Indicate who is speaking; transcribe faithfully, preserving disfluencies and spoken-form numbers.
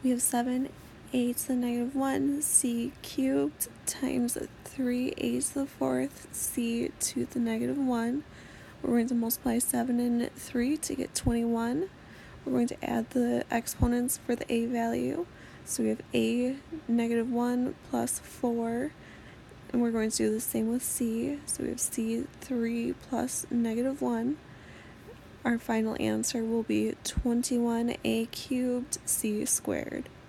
Speaker 1: we have seven a to the negative one c cubed times three a to the fourth c to the negative one. We're going to multiply seven and three to get twenty-one. We're going to add the exponents for the a value. So we have a negative one plus four. And we're going to do the same with c. So we have c three plus negative one. Our final answer will be twenty-one a cubed c squared.